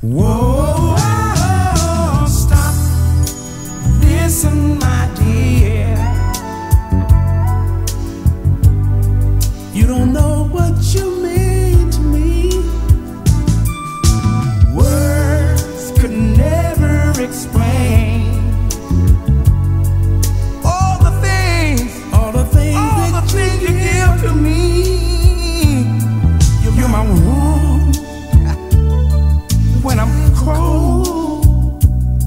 Whoa, stop, listen, my dear. You don't know what you mean to me. Words could never explain all the things you give to me. You're my warm when I'm cold,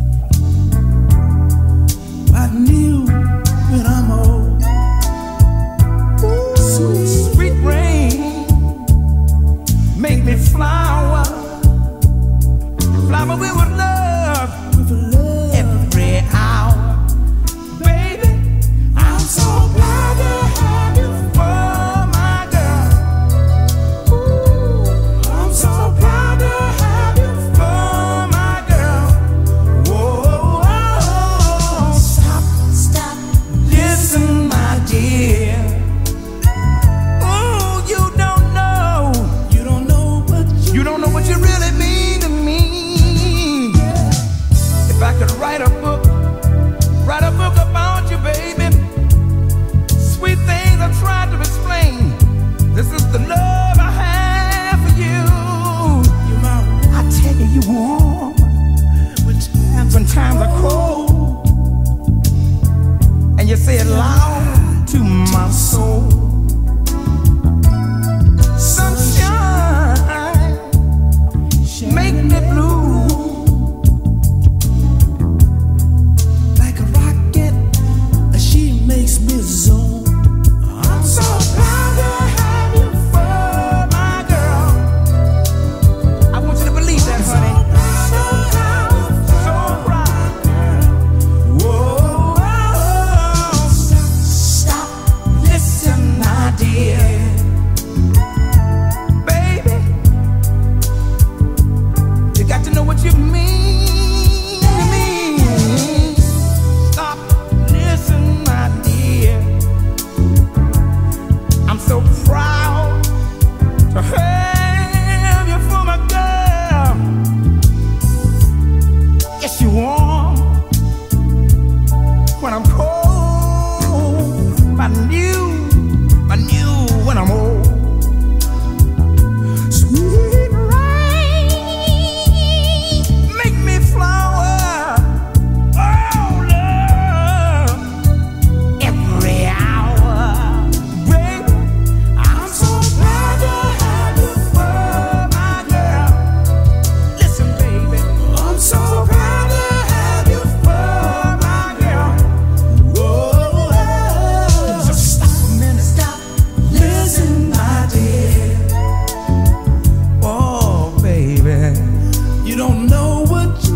I knew when I'm old. Sweet rain make me flower with love every hour. Baby, I'm so glad to have you for my girl. I'm so proud to have you for my girl. Whoa, stop, listen, my dear. Oh, you don't know what you really mean to me. If I could write a book about you, baby, sweet things I tried to explain. This is the love I have for you. I tell you, you warm when times are cold, and you say it loud to my soul. Sunshine make me blue like a rocket. She makes me zone. I'm so proud to have you for my girl. I want you to believe that, honey. So proud. Whoa, stop, listen, my dear. Baby, you got to know what you mean to me. Stop, listen, my dear. I'm so proud to have you for my girl. Yes, you warm when I'm cold. My new when I'm old. Sweet rain make me flower. Oh, love every hour. Baby, I'm so proud to have you for my girl. Listen, baby, I'm so proud to have you for my girl. Whoa, so stop a minute, listen, my dear. Oh, baby, you don't know what